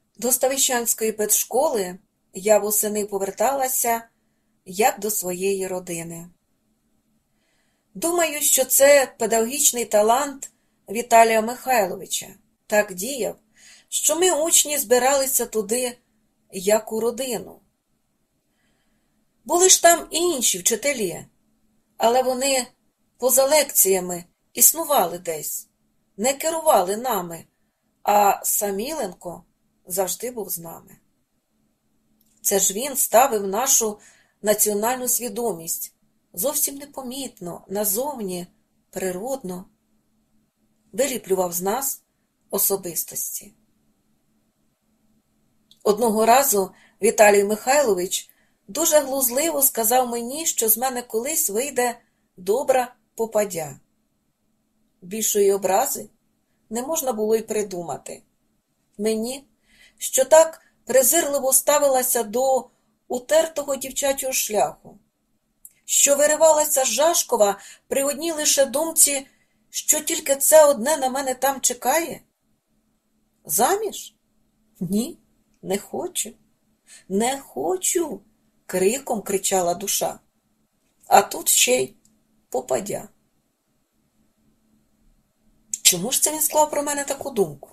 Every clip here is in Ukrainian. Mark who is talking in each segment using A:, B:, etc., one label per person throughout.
A: До Ставищанської педшколи я восени поверталася, як до своєї родини. Думаю, що це педагогічний талант Віталія Михайловича так діяв, що ми, учні, збиралися туди, як у родину. Були ж там і інші вчителі, але вони поза лекціями існували десь, не керували нами, а Саміленко завжди був з нами. Це ж він ставив нашу національну свідомість зовсім непомітно, назовні, природно, виліплював з нас особистості. Одного разу Віталій Михайлович дуже глузливо сказав мені, що з мене колись вийде добра попадя. Більшої образи не можна було й придумати. Мені, що так презирливо ставилася до утертого дівчачого шляху, що виривалася з Жашкова при одній лише думці, що тільки це одне на мене там чекає? Заміж? Ні, не хочу. Не хочу, криком кричала душа. А тут ще й попадя. Чому ж це він склав про мене таку думку?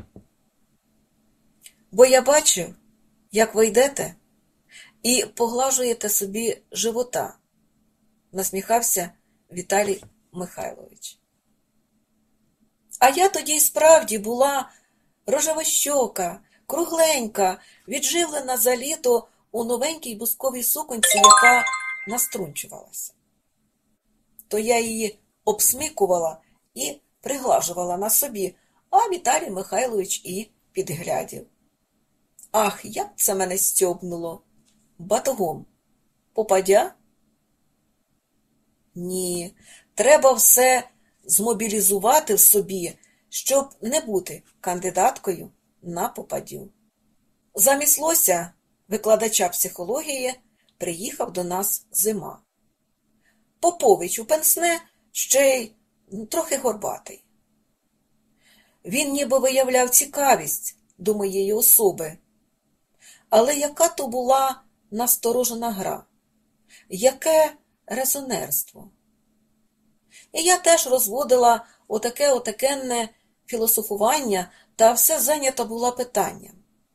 A: Бо я бачив, як ви йдете і поглажуєте собі живота, насміхався Віталій Михайлович. А я тоді й справді була рожевощока, кругленька, відживлена за літо у новенькій бусковій суконці, яка наструнчувалася. То я її обсмикувала і приглажувала на собі, а Віталій Михайлович і підглядів. Ах, як це мене стьобнуло! Батогом. Попадя? Ні, треба все змобілізувати в собі, щоб не бути кандидаткою на попадю. Замість Лося, викладача психології, приїхав до нас Зима. Попович у пенсне, ще й трохи горбатий. Він ніби виявляв цікавість до моєї особи. Але яка то була насторожена гра? Яке резонерство? І я теж розводила отакенне філософування, та все зайнята була питанням.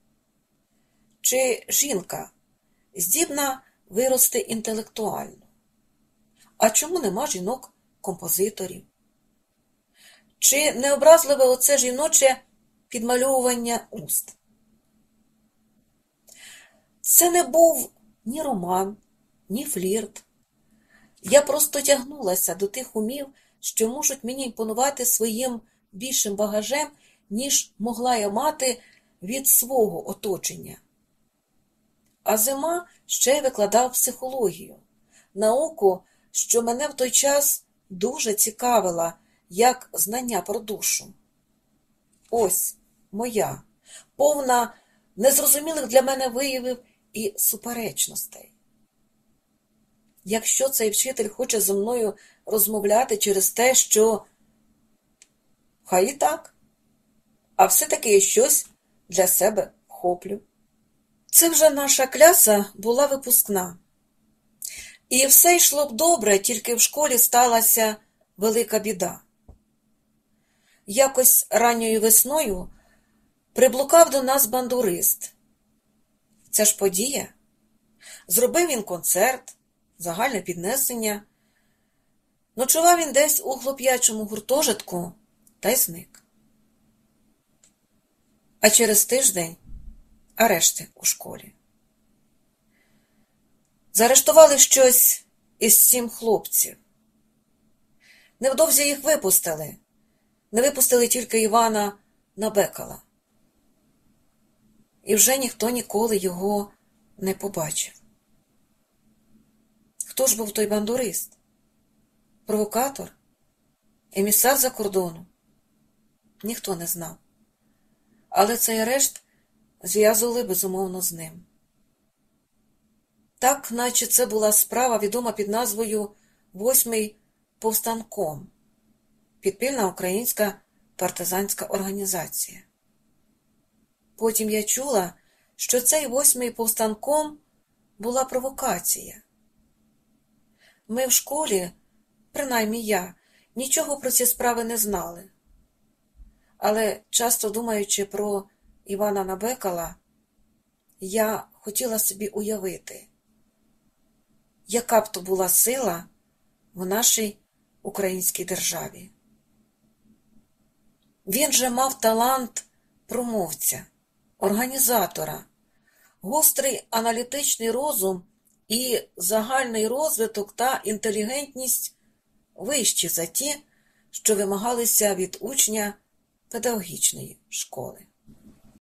A: Чи жінка здібна вирости інтелектуально? А чому нема жінок-композиторів? Чи необразливе оце жіноче підмальовування уст? Це не був ні роман, ні флірт. Я просто тягнулася до тих умів, що можуть мені імпонувати своїм більшим багажем, ніж могла я мати від свого оточення. А Зима ще й викладав психологію, науку, що мене в той час дуже цікавила, як знання про душу. Ось моя, повна незрозумілих для мене виявів і суперечностей. Якщо цей вчитель хоче зі мною розмовляти через те, що хай і так, а все-таки я щось для себе вхоплю. Це вже наша кляса була випускна. І все йшло б добре, тільки в школі сталася велика біда. Якось ранньою весною приблукав до нас бандурист. Це ж подія. Зробив він концерт, загальне піднесення. Ночував він десь у хлоп'ячому гуртожитку та й зник. А через тиждень арешти у школі. Заарештували щось із 7 хлопців. Невдовзі їх випустили. Не випустили тільки Івана Набекала. І вже ніхто ніколи його не побачив. Хто ж був той бандурист? Провокатор? Емісар за кордону? Ніхто не знав. Але цей арешт зв'язували, безумовно, з ним. Так, наче це була справа, відома під назвою «Восьмий повстанком» – підпільна українська партизанська організація. Потім я чула, що цей 8-й повстанком була провокація. Ми в школі, принаймні я, нічого про ці справи не знали. Але, часто думаючи про Івана Набекала, я хотіла собі уявити, яка б то була сила в нашій українській державі. Він же мав талант промовця, організатора, гострий аналітичний розум і загальний розвиток та інтелігентність вищі за ті, що вимагалися від учня педагогічної школи.